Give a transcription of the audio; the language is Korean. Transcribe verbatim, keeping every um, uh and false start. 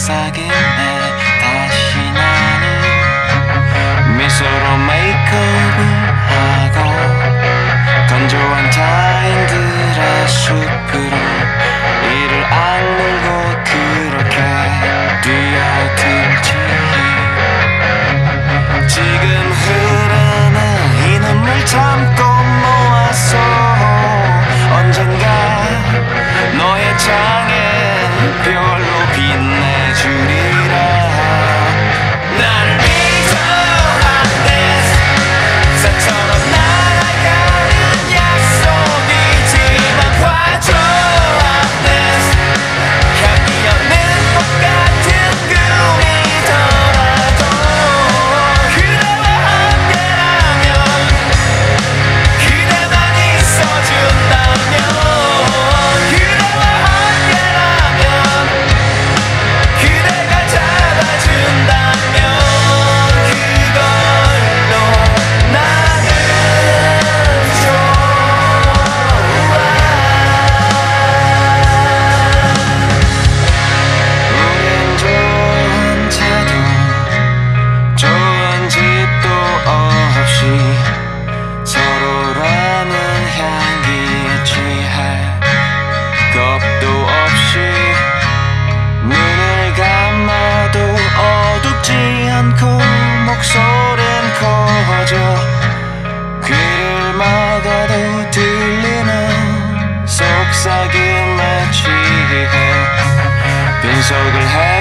속삭이네. 다시 나는 미소로 메이크업을 하고 건조한 타인들의 숲으로 이를 악물고 그렇게 뛰어들지. 지금 흐르는 이 눈물 참고 모았어. 언젠가 너의 창에 별로 빛내주리라. 나를 믿어 Atlas. 새처럼 날아가는 약속이지만 봐줘 Atlas. 향기 없는 꽃 같은 꿈이더라도 그대와 함께라면, 그대만 있어준다면, 그대와 함께라면, 그대가 잡아준다면 그걸로 나는 좋아. 우린 좋은 차도 좋은 집도 없이 서로라는 향기에 취해 겁도 없이 눈을 감아도 어둡지 않고 목소린 커져. 귀를 막아도 들리는 속삭임에 취해 빈속을 해